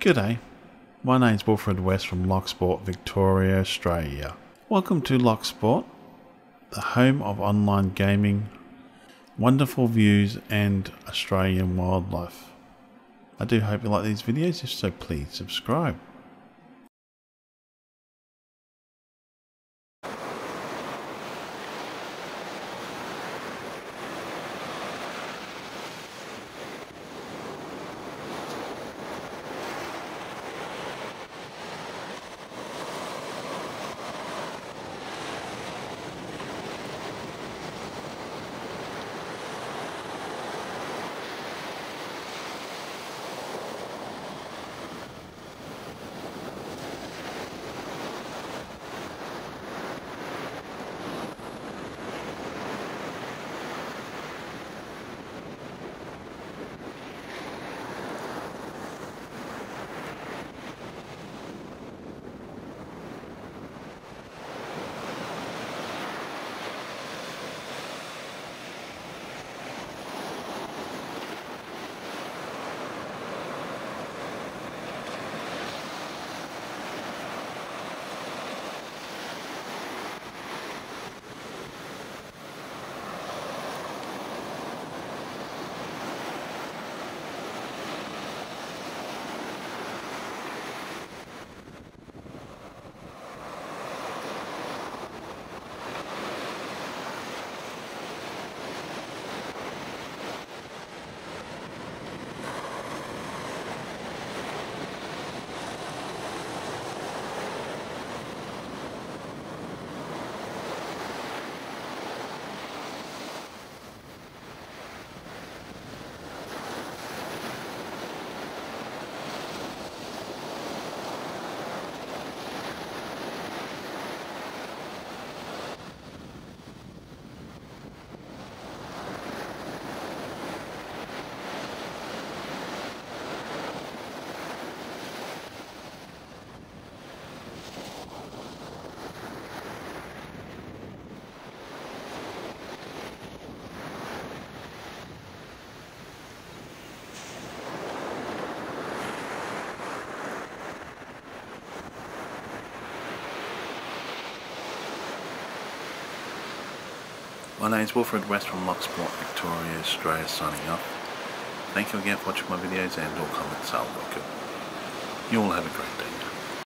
G'day, my name's Wilfred West from Loch Sport, Victoria, Australia. Welcome to Loch Sport, the home of online gaming, wonderful views and Australian wildlife. I do hope you like these videos, if so please subscribe. My name is Wilfred West from Loch Sport, Victoria, Australia, signing off. Thank you again for watching my videos, and all comments are welcome. You all have a great day.